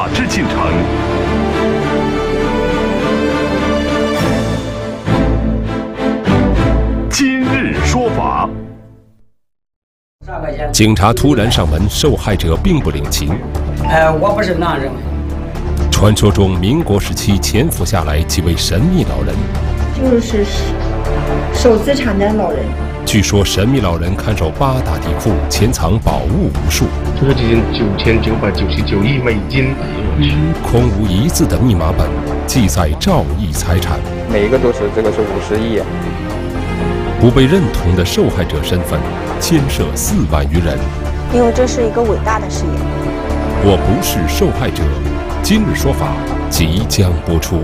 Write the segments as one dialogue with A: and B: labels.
A: 法治进程。今日说法。
B: 警察突然上门，受害者并不领情。
C: 我不是那样认为。
B: 传说中，民国时期潜伏下来几位神秘老人，
D: 就是守资产的老人。
B: 据说神秘老人看守8大地库，潜藏宝物无数，
E: 这个9999亿美金，
B: 空无一字的密码本记载兆亿财产，
F: 每一个都是这个是50亿。
B: 不被认同的受害者身份牵涉4万余人，
G: 因为这是一个伟大的事业。
B: 我不是受害者，今日说法即将播出。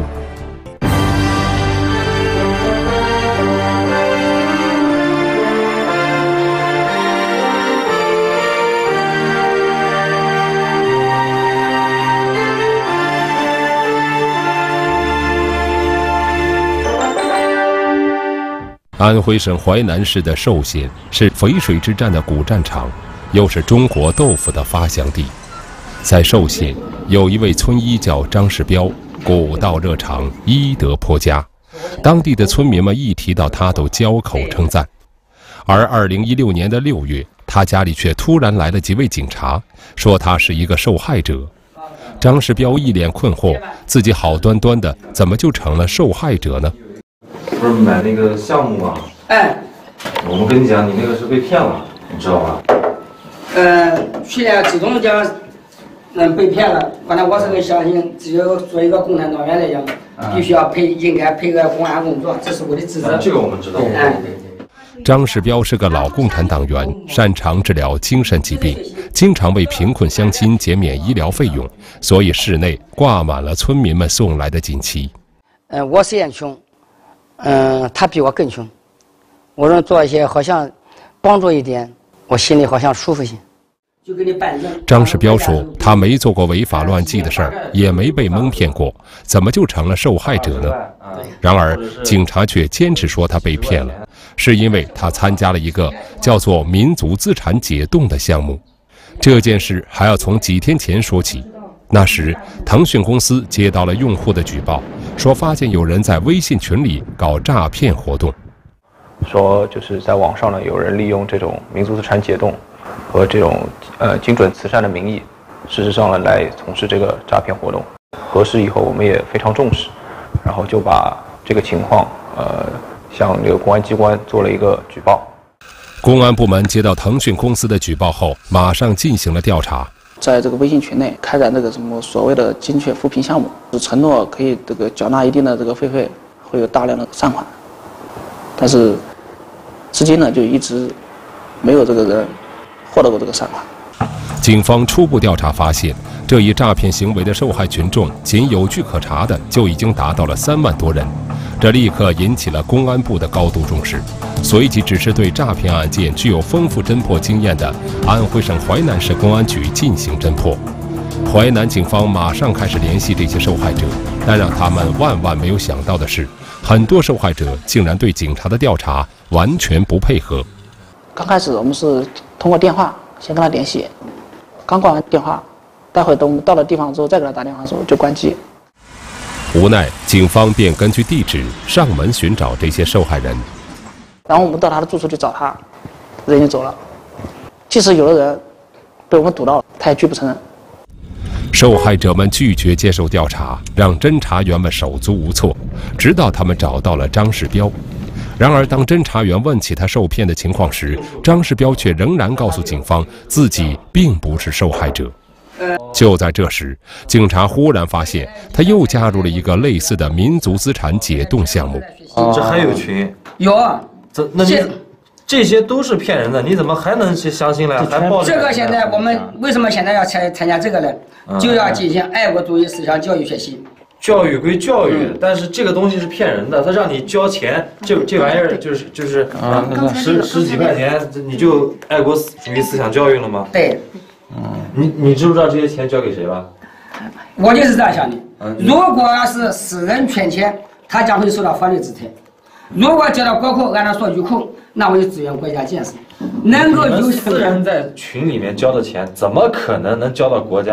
B: 安徽省淮南市的寿县是淝水之战的古战场，又是中国豆腐的发祥地。在寿县有一位村医叫张世彪，古道热肠，医德颇佳，当地的村民们一提到他都交口称赞。而2016年的6月，他家里却突然来了几位警察，说他是一个受害者。张世彪一脸困惑，自己好端端的怎么就成了受害者呢？
H: 不是买那个项目吗？我们跟你讲，你那个是被骗了，你知道吧？
C: 去年自动讲，被骗了。反正我是很相信，只有做一个共产党员来讲，必须要应该配合公安工作，这是我的职责。
H: 这个我们知道。
B: 张世彪是个老共产党员，擅长治疗精神疾病，经常为贫困乡亲减免医疗费用，所以市内挂满了村民们送来的锦旗。
C: 我虽然穷。他比我更穷，我能做一些好像帮助一点，我心里好像舒服些。就给你办证。
B: 张世彪说，他没做过违法乱纪的事儿，也没被蒙骗过，怎么就成了受害者呢？然而，警察却坚持说他被骗了，是因为他参加了一个叫做民族资产解冻的项目。这件事还要从几天前说起。那时，腾讯公司接到了用户的举报，说发现有人在微信群里搞诈骗活动，
F: 说就是在网上呢，有人利用这种民族资产解冻和这种精准慈善的名义，事实上呢来从事这个诈骗活动。核实以后，我们也非常重视，然后就把这个情况向这个公安机关做了一个举报。
B: 公安部门接到腾讯公司的举报后，马上进行了调查。
I: 在这个微信群内开展这个什么所谓的精确扶贫项目，承诺可以这个缴纳一定的这个费，会有大量的善款，但是至今呢就一直没有这个人获得过这个善款。
B: 警方初步调查发现，这一诈骗行为的受害群众仅有据可查的就已经达到了3万多人，这立刻引起了公安部的高度重视。随即指示对诈骗案件具有丰富侦破经验的安徽省淮南市公安局进行侦破。淮南警方马上开始联系这些受害者，但让他们万万没有想到的是，很多受害者竟然对警察的调查完全不配合。
I: 刚开始我们是通过电话先跟他联系，刚挂完电话，待会等我们到了地方之后再给他打电话的时候就关机。
B: 无奈，警方便根据地址上门寻找这些受害人。
I: 然后我们到他的住处去找他，人已经走了。即使有的人被我们堵到了，他也拒不承认。
B: 受害者们拒绝接受调查，让侦查员们手足无措，直到他们找到了张世彪。然而，当侦查员问起他受骗的情况时，张世彪却仍然告诉警方自己并不是受害者。就在这时，警察忽然发现他又加入了一个类似的民族资产解冻项目。
H: 这还有群？
C: 有啊。
H: 那你这些都是骗人的，你怎么还能去相信呢？还抱着
C: 这个现在我们为什么现在要参加这个呢？就要进行爱国主义思想教育学习。
H: 教育归教育，但是这个东西是骗人的，他让你交钱，这玩意儿就是十几块钱，你就爱国主义思想教育了吗？
C: 对。
H: 你知不知道这些钱交给谁了？
C: 我就是这样想的。如果要是私人骗钱，他将会受到法律制裁。如果交到国库，按照数据库，那我就支援国家建设。能够有
H: 私人在群里面交的钱，怎么可能交到国家？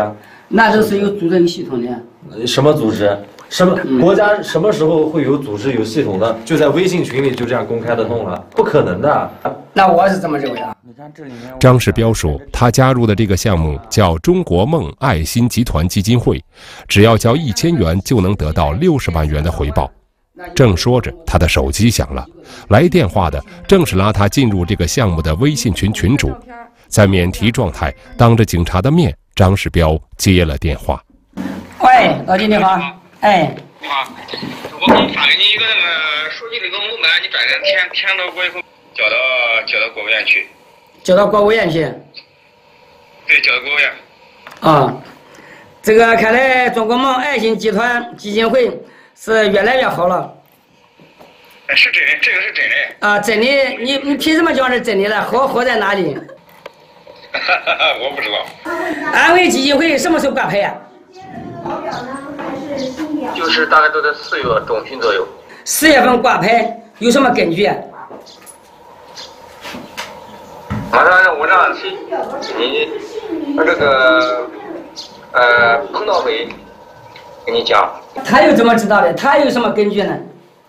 C: 那都是有组织有系统的。
H: 什么组织？什么国家什么时候会有组织有系统的？就在微信群里就这样公开的弄了？不可能的。
C: 那我是这么认为啊。
B: 张世彪说，他加入的这个项目叫中国梦爱心集团基金会，只要交1000元就能得到60万元的回报。正说着，他的手机响了，来电话的正是拉他进入这个项目的微信群群主。在免提状态，当着警察的面，张世彪接了电话。
C: 喂，老金你好。哎。
J: 我给你发给你一个那个手机的一个模板，你转正填到过以后，交到国务院去。
C: 交到国务院去。
J: 对，交到国务院。
C: 啊，这个看来中国梦爱心集团基金会是越来越好了。
J: 是真的，这个是真的。
C: 啊，真的，你凭什么讲是真的了？好在哪里？
J: 我不知道。
C: 安慰基金会什么时候挂牌呀？
J: 就是大概都在4月中旬左右。
C: 4月份挂牌有什么根据？
J: 马上我让你这个彭道伟跟你讲。
C: 他又怎么知道的？他有什么根据呢？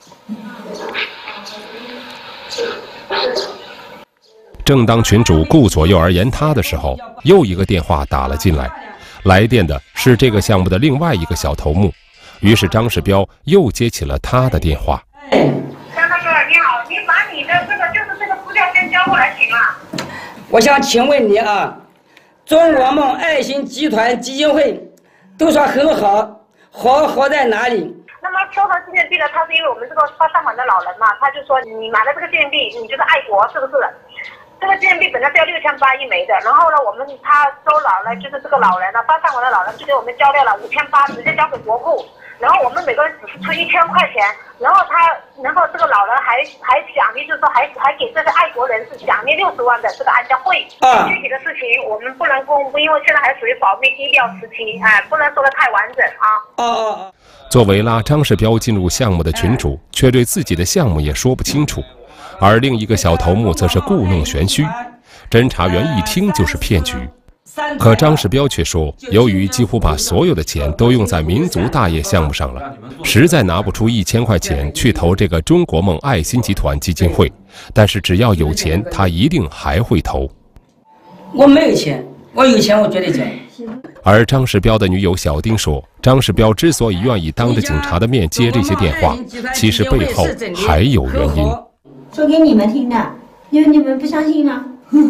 B: 正当群主顾左右而言他的时候，又一个电话打了进来，来电的是这个项目的另外一个小头目。于是张世彪又接起了他的电话。
K: 张大哥你好，你把你的这个资料先交过来行吗？
C: 我想请问你啊，中国梦爱心集团基金会都说很好在哪里？
K: 那么收藏纪念币呢？他是因为我们这个发善款的老人嘛，他就说你买了这个纪念币，你就是爱国，是不是？这个纪念币本来是要6800一枚的，然后呢，他收老了，就是这个老人呢，发善款的老人就给我们交掉了5800，直接交给国库，然后我们每个人只是出1000块钱，然后这个老人还奖励，就是说还给这些爱国人士奖励60万的这个安家会。具体的事情我们不能公布，因为现在还属于保密低调时期，不能说的太完整啊。
B: 作为拉张世彪进入项目的群主，却对自己的项目也说不清楚。而另一个小头目则是故弄玄虚，侦查员一听就是骗局。可张世彪却说，由于几乎把所有的钱都用在民族大业项目上了，实在拿不出1000块钱去投这个中国梦爱心集团基金会，但是只要有钱，他一定还会投。
C: 我没有钱，我有钱我绝对交。
B: 而张世彪的女友小丁说，张世彪之所以愿意当着警察的面接这些电话，其实背后还有原因。
L: 说给你们听的，因为你们不相信吗？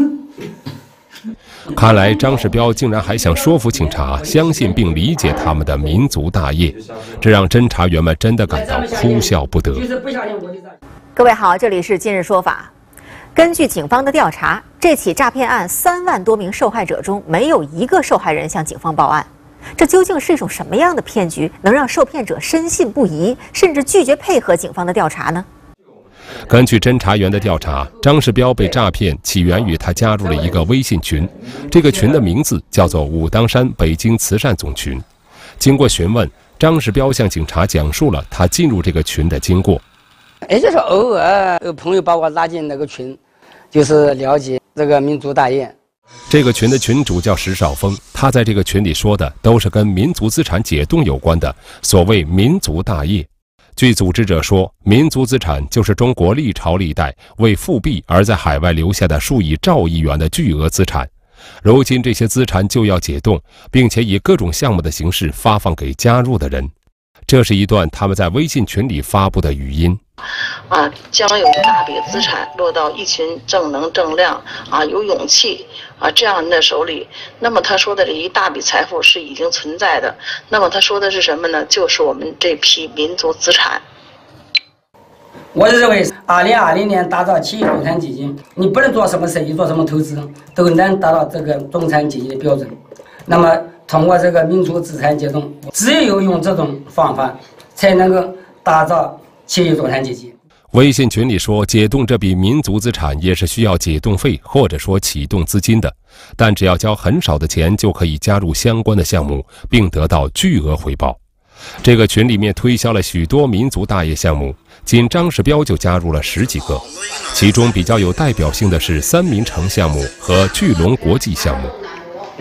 B: 看来张世彪竟然还想说服警察相信并理解他们的民族大业，这让侦查员们真的感到哭笑不得。
M: 各位好，这里是今日说法。根据警方的调查，这起诈骗案3万多名受害者中，没有一个受害人向警方报案。这究竟是一种什么样的骗局，能让受骗者深信不疑，甚至拒绝配合警方的调查呢？
B: 根据侦查员的调查，张世彪被诈骗起源于他加入了一个微信群，这个群的名字叫做武当山北京慈善总群。经过询问，张世彪向警察讲述了他进入这个群的经过。
C: 就是偶尔有朋友把我拉进那个群，就是了解这个民族大业。
B: 这个群的群主叫石少峰，他在这个群里说的都是跟民族资产解冻有关的所谓民族大业。据组织者说，民族资产就是中国历朝历代为复辟而在海外留下的数以兆亿元的巨额资产。如今这些资产就要解冻，并且以各种项目的形式发放给加入的人。这是一段他们在微信群里发布的语音。
N: 将有一大笔资产落到一群正能正量有勇气这样人的手里。那么他说的这一大笔财富是已经存在的。那么他说的是什么呢？就是我们这批民族资产。
C: 我认为2020年打造企业中产阶级，你不能做什么生意、做什么投资，都难达到这个中产阶级的标准。那么通过这个民族资产解冻，只有用这种方法，才能够打造企业中产阶级。
B: 微信群里说，解冻这笔民族资产也是需要解冻费或者说启动资金的，但只要交很少的钱就可以加入相关的项目，并得到巨额回报。这个群里面推销了许多民族大业项目，仅张世彪就加入了10几个，其中比较有代表性的是三民城项目和巨龙国际项目。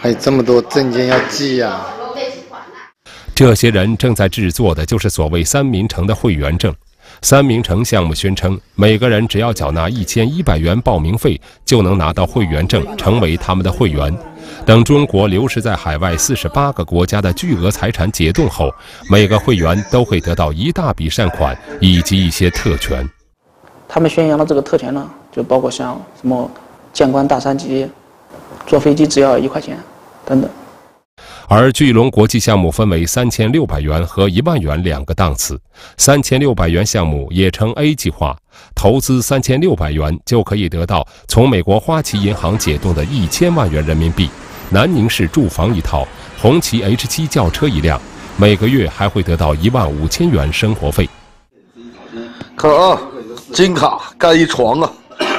O: 还有这么多证件要记呀。
B: 这些人正在制作的就是所谓三民城的会员证。三民城项目宣称，每个人只要缴纳1100元报名费，就能拿到会员证，成为他们的会员。等中国流失在海外48个国家的巨额财产解冻后，每个会员都会得到一大笔善款以及一些特权。
I: 他们宣扬的这个特权呢，就包括像什么见官大三级、坐飞机只要1块钱等等。
B: 而巨龙国际项目分为3600元和1万元2个档次。3600元项目也称 A 计划，投资3600元就可以得到从美国花旗银行解冻的1000万元人民币、南宁市住房1套、红旗 H7 轿车1辆，每个月还会得到15000元生活费。
P: 看啊，金卡盖一床啊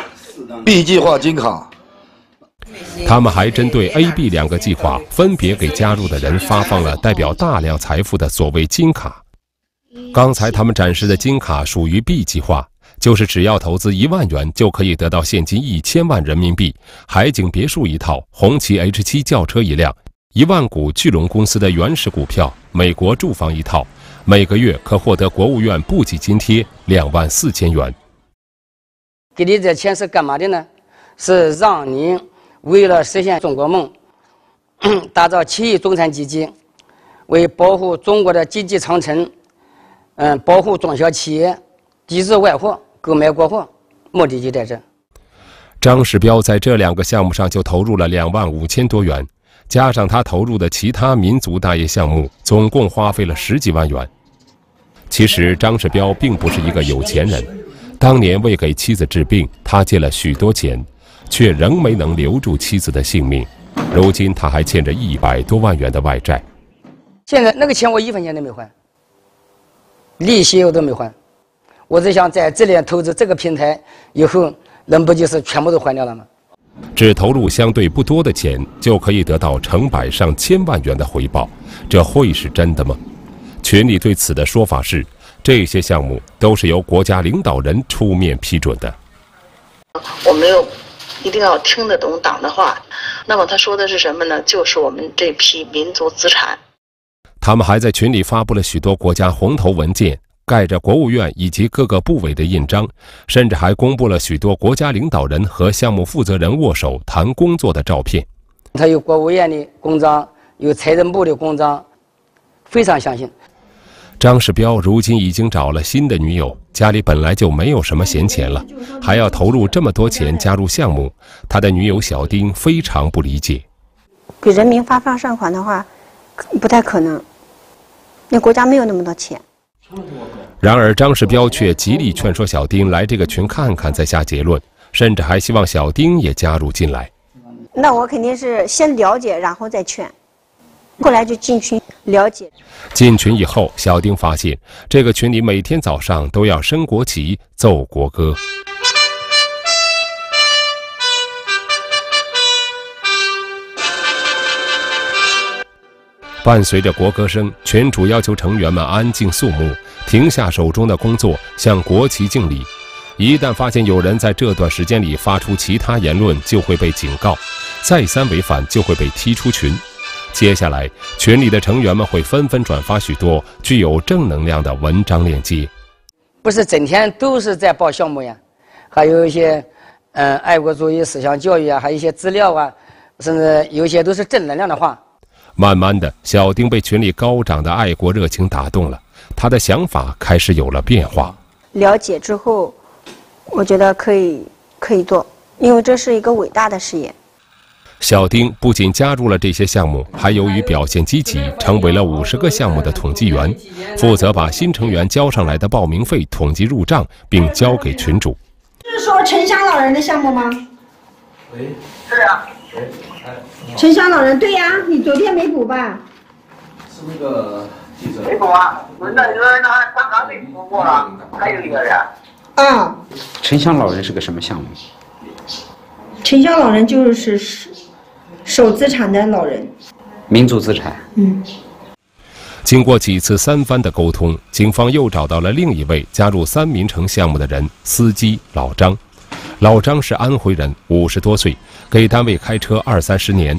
P: ，B 计划金卡。
B: 他们还针对 A、B 2个计划，分别给加入的人发放了代表大量财富的所谓金卡。刚才他们展示的金卡属于 B 计划，就是只要投资1万元就可以得到现金1000万人民币、海景别墅1套、红旗 H7 轿车1辆、1万股巨龙公司的原始股票、美国住房1套，每个月可获得国务院部级津贴24000元。
C: 给你这钱是干嘛的呢？是让你为了实现中国梦，打造7亿中产阶级，为保护中国的经济长城，保护中小企业，抵制外货，购买国货，目的就在这。
B: 张世标在这2个项目上就投入了25000多元，加上他投入的其他民族大业项目，总共花费了10几万元。其实张世标并不是一个有钱人，当年为给妻子治病，他借了许多钱，却仍没能留住妻子的性命。如今他还欠着100多万元的外债。
C: 现在那个钱我1分钱都没还，利息我都没还。我只想在这里投资这个平台，以后人不就是全部都还掉了吗？
B: 只投入相对不多的钱，就可以得到成百上千万元的回报，这会是真的吗？群里对此的说法是，这些项目都是由国家领导人出面批准的。
N: 我们又一定要听得懂党的话，那么他说的是什么呢？就是我们这批民族资产。
B: 他们还在群里发布了许多国家红头文件，盖着国务院以及各个部委的印章，甚至还公布了许多国家领导人和项目负责人握手谈工作的照片。
C: 他有国务院的公章，有财政部的公章，非常相信。
B: 张世标如今已经找了新的女友，家里本来就没有什么闲钱了，还要投入这么多钱加入项目，他的女友小丁非常不理解。
G: 给人民发放善款的话，不太可能，那国家没有那么多钱。
B: 然而张世标却极力劝说小丁来这个群看看再下结论，甚至还希望小丁也加入进来。
G: 那我肯定是先了解，然后再劝，后来就进群了解。
B: 进群以后，小丁发现这个群里每天早上都要升国旗、奏国歌。伴随着国歌声，群主要求成员们安静肃穆，停下手中的工作，向国旗敬礼。一旦发现有人在这段时间里发出其他言论，就会被警告，再三违反就会被踢出群。接下来，群里的成员们会纷纷转发许多具有正能量的文章链接。
C: 不是整天都是在报项目呀，还有一些爱国主义思想教育啊，还有一些资料啊，甚至有一些都是正能量的话。
B: 慢慢的，小丁被群里高涨的爱国热情打动了，他的想法开始有了变化。
G: 了解之后，我觉得可以做，因为这是一个伟大的事业。
B: 小丁不仅加入了这些项目，还由于表现积极，成为了50个项目的统计员，负责把新成员交上来的报名费统计入账，并交给群主。
D: 是说城乡老人的项目吗？
J: 喂，是啊。
D: 城乡老人，对呀，你昨天没补吧？
J: 是那个记者。没补啊，那刚刚没补过了，还有一个人。
D: 啊。
Q: 城乡老人是个什么项目？
D: 城乡老人就是守资产的老人。
Q: 民族资产。
B: 经过几次3番的沟通，警方又找到了另一位加入三民城项目的人——司机老张。老张是安徽人，50多岁，给单位开车20-30年。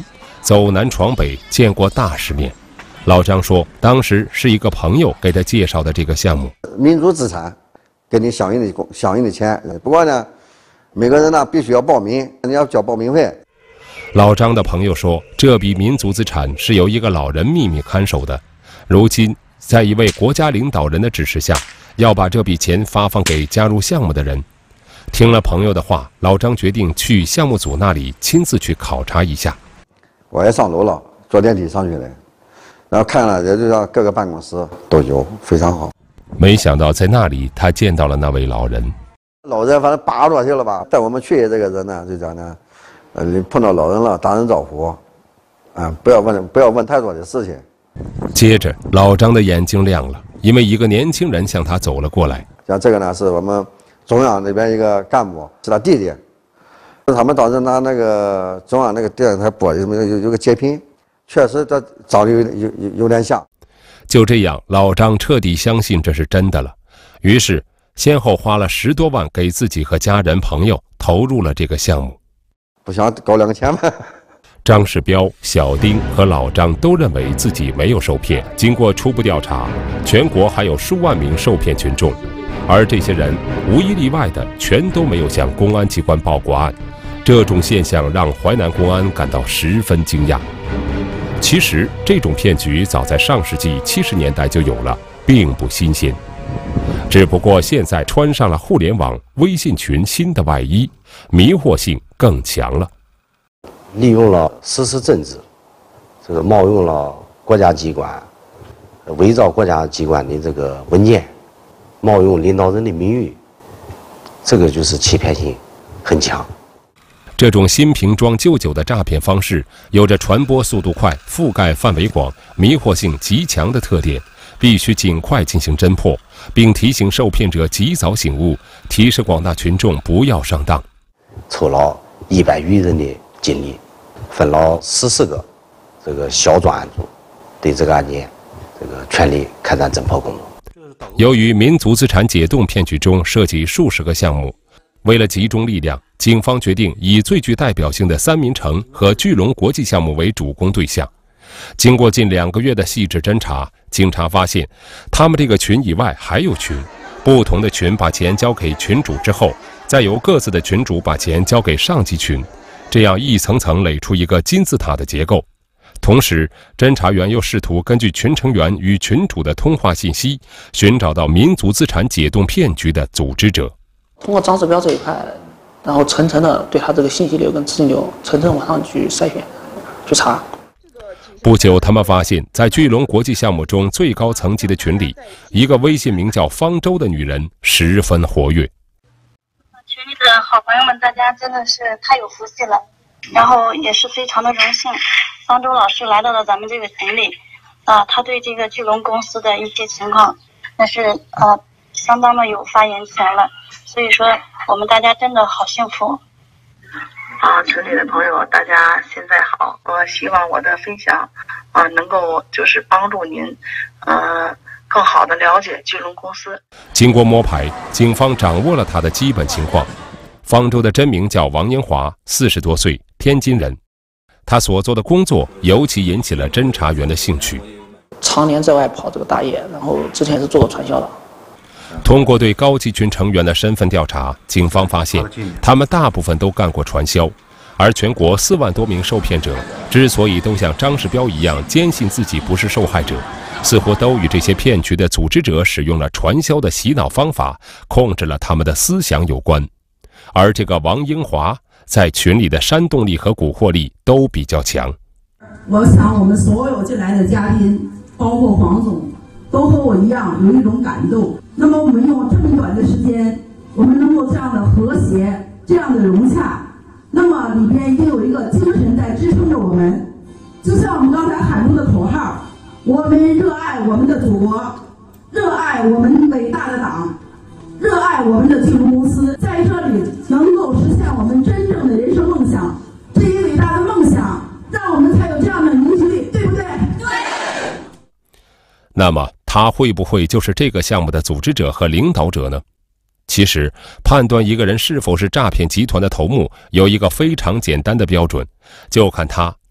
B: 走南闯北，见过大世面。老张说，当时是一个朋友给他介绍的这个项目。
O: 民族资产给你相应的钱，不过呢，每个人呢必须要报名，你要交报名费。
B: 老张的朋友说，这笔民族资产是由一个老人秘密看守的，如今在一位国家领导人的指示下，要把这笔钱发放给加入项目的人。听了朋友的话，老张决定去项目组那里亲自去考察一下。
O: 我也上楼了，坐电梯上去了，然后看了也就让各个办公室都有，非常好。
B: 没想到在那里他见到了那位老人。
O: 老人反正80多岁了吧，带我们去这个人呢，就讲呢，你碰到老人了，打声招呼，不要问太多的事情。
B: 接着，老张的眼睛亮了，因为一个年轻人向他走了过来。
O: 像这个呢，是我们中央那边一个干部，是他弟弟。他们当时拿那个中央那个电视台播有个截屏，确实他长得有点像。
B: 就这样，老张彻底相信这是真的了，于是先后花了10多万给自己和家人朋友投入了这个项目。
O: 不想搞2个钱吗？
B: 张世彪、小丁和老张都认为自己没有受骗。经过初步调查，全国还有数万名受骗群众，而这些人无一例外的全都没有向公安机关报过案。这种现象让淮南公安感到十分惊讶。其实，这种骗局早在上世纪70年代就有了，并不新鲜。只不过现在穿上了互联网、微信群新的外衣，迷惑性更强了。
R: 利用了实施政治，这个冒用了国家机关，伪造国家机关的这个文件，冒用领导人的名誉，这个就是欺骗性很强。
B: 这种新瓶装旧酒的诈骗方式，有着传播速度快、覆盖范围广、迷惑性极强的特点，必须尽快进行侦破，并提醒受骗者及早醒悟，提示广大群众不要上当。
R: 凑了100余人的精力，分了14个这个小专案组，对这个案件全力开展侦破工作。
B: 由于民族资产解冻骗局中涉及数十个项目，为了集中力量，警方决定以最具代表性的三民城和巨龙国际项目为主攻对象。经过近2个月的细致侦查，警察发现，他们这个群以外还有群，不同的群把钱交给群主之后，再由各自的群主把钱交给上级群，这样一层层垒出一个金字塔的结构。同时，侦查员又试图根据群成员与群主的通话信息，寻找到民族资产解冻骗局的组织者。
I: 通过张世彪这一块，然后层层的对他这个信息流跟资金流层层往上去筛选、去查。
B: 不久，他们发现，在巨龙国际项目中最高层级的群里，一个微信名叫方舟的女人十分活跃。
S: 群里的好朋友们，大家真的是太有福气了，然后也是非常的荣幸，方舟老师来到了咱们这个群里，他对这个巨龙公司的一些情况，那是相当的有发言权了，所以说我们大家真的好幸福。
N: 群里的朋友，大家现在好。我希望我的分享，能够就是帮助您，更好的了解巨龙公司。
B: 经过摸排，警方掌握了他的基本情况。方舟的真名叫王英华，40多岁，天津人。他所做的工作尤其引起了侦查员的兴趣。
I: 常年在外跑这个大业，然后之前是做过传销的。
B: 通过对高级群成员的身份调查，警方发现他们大部分都干过传销，而全国4万多名受骗者之所以都像张世彪一样坚信自己不是受害者，似乎都与这些骗局的组织者使用了传销的洗脑方法，控制了他们的思想有关。而这个王英华在群里的煽动力和蛊惑力都比较强。
T: 我想我们所有进来的嘉宾，包括黄总，都和我一样有一种感动。那么我们用这么短的时间，我们能够这样的和谐，这样的融洽，那么里边一定有一个精神在支撑着我们。就像我们刚才喊出的口号，我们热爱我们的祖国，热爱我们伟大的党，热爱我们的巨龙公司，在这里能够实现我们真正的人生梦想。这一伟大的梦想，让我们才有这样的凝聚力，对不对？对。
B: 那么他会不会就是这个项目的组织者和领导者呢？其实，判断一个人是否是诈骗集团的头目，有一个非常简单的标准，就看他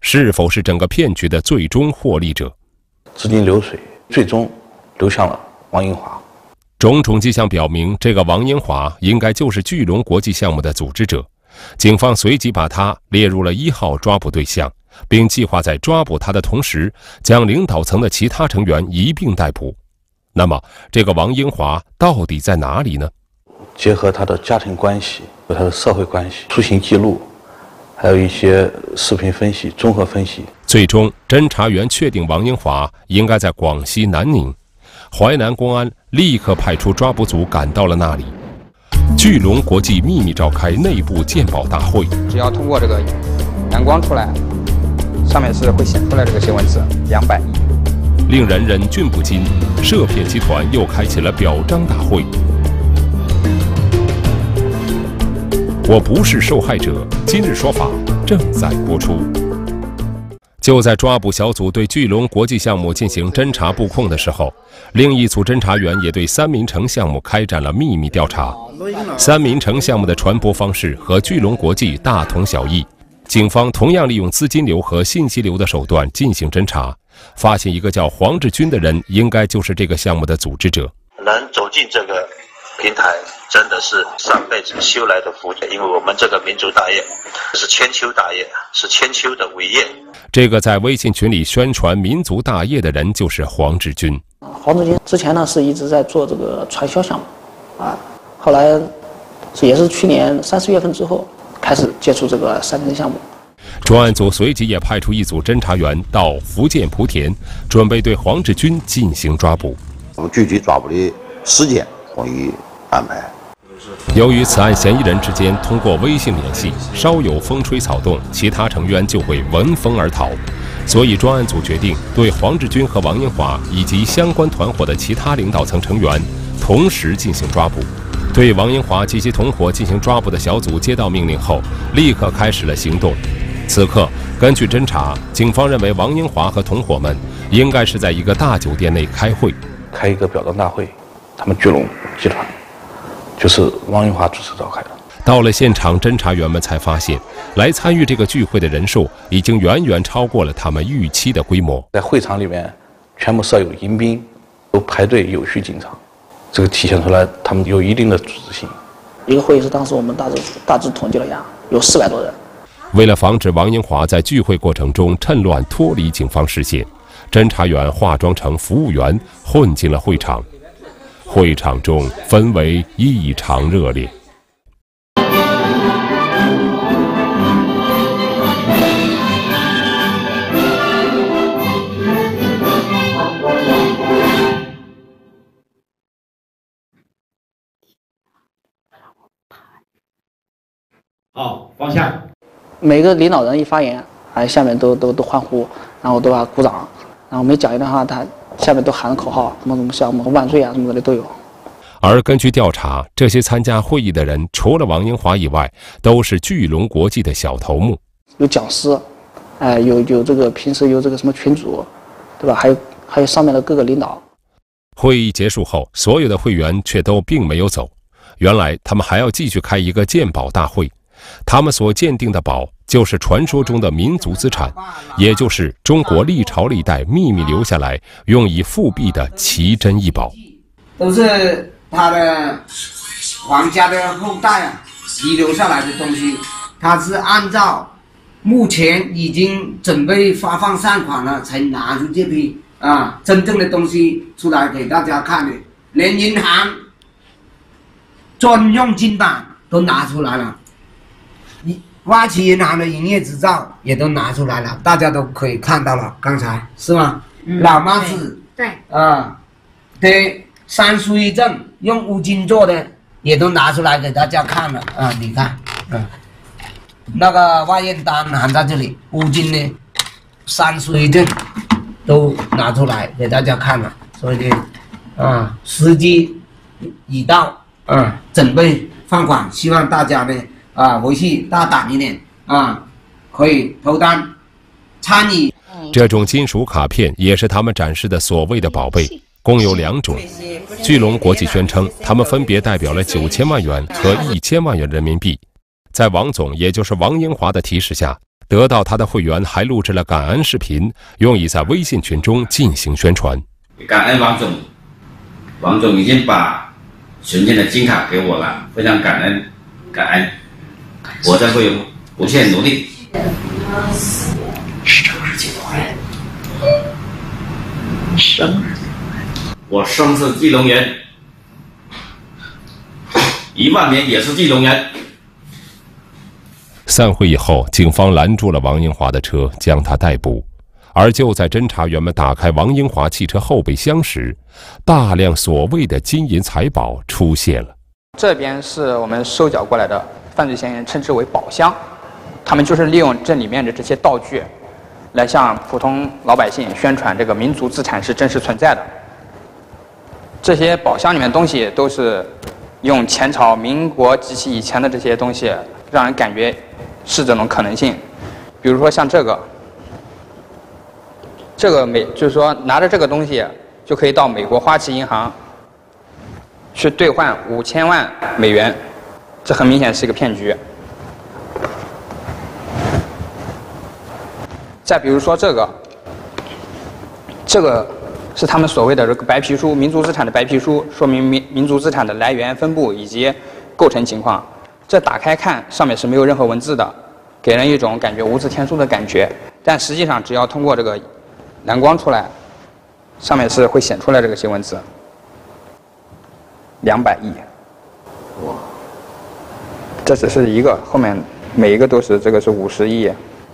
B: 是否是整个骗局的最终获利者？
I: 资金流水最终流向了王英华。
B: 种种迹象表明，这个王英华应该就是巨龙国际项目的组织者。警方随即把他列入了1号抓捕对象，并计划在抓捕他的同时，将领导层的其他成员一并逮捕。那么，这个王英华到底在哪里呢？
I: 结合他的家庭关系和他的社会关系、出行记录，还有一些视频分析、综合分析，
B: 最终侦查员确定王英华应该在广西南宁。淮南公安立刻派出抓捕组赶到了那里。巨龙国际秘密召开内部鉴宝大会，
Q: 只要通过这个阳光出来，上面是会显出来这个新文字200亿。
B: 令人忍俊不禁，涉骗集团又开启了表彰大会。我不是受害者，今日说法正在播出。就在抓捕小组对巨龙国际项目进行侦查布控的时候，另一组侦查员也对三民城项目开展了秘密调查。三民城项目的传播方式和巨龙国际大同小异，警方同样利用资金流和信息流的手段进行侦查，发现一个叫黄志军的人，应该就是这个项目的组织者。
U: 能走进这个平台，真的是上辈子修来的福，因为我们这个民族大业是千秋大业，是千秋的伟业。
B: 这个在微信群里宣传民族大业的人就是黄志军。
I: 黄志军之前呢是一直在做这个传销项目，后来也是去年3、4月份之后开始接触这个三民项目。
B: 专案组随即也派出一组侦查员到福建莆田，准备对黄志军进行抓捕。
R: 我们具体抓捕的时间会予安排。
B: 由于此案嫌疑人之间通过微信联系，稍有风吹草动，其他成员就会闻风而逃，所以专案组决定对黄志军和王英华以及相关团伙的其他领导层成员同时进行抓捕。对王英华及其同伙进行抓捕的小组接到命令后，立刻开始了行动。此刻，根据侦查，警方认为王英华和同伙们应该是在一个大酒店内开会，
I: 开一个表彰大会。他们巨龙集团就是王英华主持召开的。
B: 到了现场，侦查员们才发现，来参与这个聚会的人数已经远远超过了他们预期的规模。
I: 在会场里面，全部设有迎宾，都排队有序进场，这个体现出来他们有一定的组织性。一个会议室当时我们大致统计了一下，有400多人。
B: 为了防止王英华在聚会过程中趁乱脱离警方视线，侦查员化妆成服务员混进了会场。会场中氛围异常热烈。
V: 好，放下。
I: 每个领导人一发言，下面都欢呼，然后都要鼓掌，然后每讲一段话，他下面都喊口号，什么项目万岁啊，什么的都有。
B: 而根据调查，这些参加会议的人，除了王英华以外，都是巨龙国际的小头目。
I: 有讲师，有这个平时有这个什么群主，对吧？还有上面的各个领导。
B: 会议结束后，所有的会员却都并没有走。原来他们还要继续开一个鉴宝大会。他们所鉴定的宝，就是传说中的民族资产，也就是中国历朝历代秘密留下来用以复辟的奇珍异宝。
W: 都是他的皇家的后代遗留下来的东西，他是按照目前已经准备发放善款了，才拿出这批真正的东西出来给大家看的，连银行专用金版都拿出来了。花旗银行的营业执照也都拿出来了，大家都可以看到了，刚才是吗？老妈子
L: 对
W: 的三书一证用乌金做的也都拿出来给大家看了你看，那个外验单含在这里，乌金的三书一证都拿出来给大家看了，所以呢，时机已到，准备放款，希望大家呢。回去大胆一点可以投单参与。
B: 这种金属卡片也是他们展示的所谓的宝贝，共有2种。巨龙国际宣称，他们分别代表了9000万元和1000万元人民币。在王总，也就是王英华的提示下， 得到他的会员还录制了感恩视频，用以在微信群中进行宣传。
A: 感恩王总，王总已经把存进的金卡给我了，非常感恩，感恩，我将会不懈努力。生日记录员，生日，我生是记录员，1万年也是记录员。
B: 散会以后，警方拦住了王英华的车，将他逮捕。而就在侦查员们打开王英华汽车后备箱时，大量所谓的金银财宝出现了。
Q: 这边是我们收缴过来的，犯罪嫌疑人称之为宝箱，他们就是利用这里面的这些道具，来向普通老百姓宣传这个民族资产是真实存在的。这些宝箱里面的东西都是用前朝、民国及其以前的这些东西，让人感觉是这种可能性。比如说像这个就是说拿着这个东西就可以到美国花旗银行去兑换5000万美元，这很明显是一个骗局。再比如说这个是他们所谓的这个白皮书，民族资产的白皮书，说明民族资产的来源、分布以及构成情况。这打开看，上面是没有任何文字的，给人一种感觉无字天书的感觉。但实际上，只要通过这个蓝光出来，上面是会显出来这个新文字，200亿。哇！这只是一个，后面每一个都是，这个是50亿，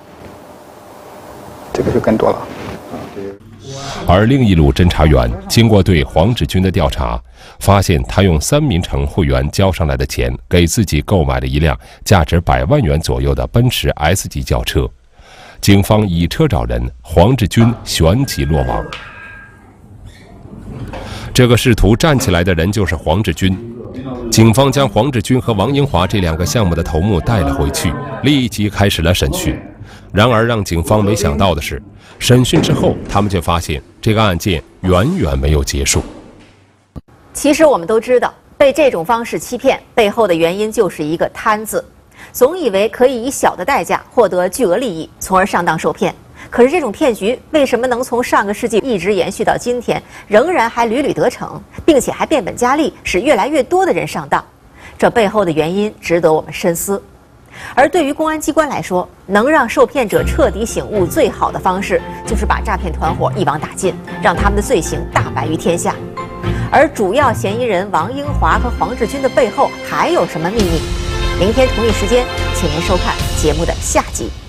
Q: 这个就更多了。
B: 而另一路侦查员经过对黄志军的调查，发现他用3名乘会员交上来的钱，给自己购买了一辆价值100万元左右的奔驰 S 级轿车。警方以车找人，黄志军旋即落网。这个试图站起来的人就是黄志军。警方将黄志军和王英华这2个项目的头目带了回去，立即开始了审讯。然而让警方没想到的是，审讯之后，他们却发现这个案件远远没有结束。
M: 其实我们都知道，被这种方式欺骗背后的原因就是一个贪字。总以为可以以小的代价获得巨额利益，从而上当受骗。可是这种骗局为什么能从上个世纪一直延续到今天，仍然还屡屡得逞，并且还变本加厉，使越来越多的人上当？这背后的原因值得我们深思。而对于公安机关来说，能让受骗者彻底醒悟最好的方式，就是把诈骗团伙一网打尽，让他们的罪行大白于天下。而主要嫌疑人王英华和黄志军的背后还有什么秘密？明天同一时间，请您收看节目的下集。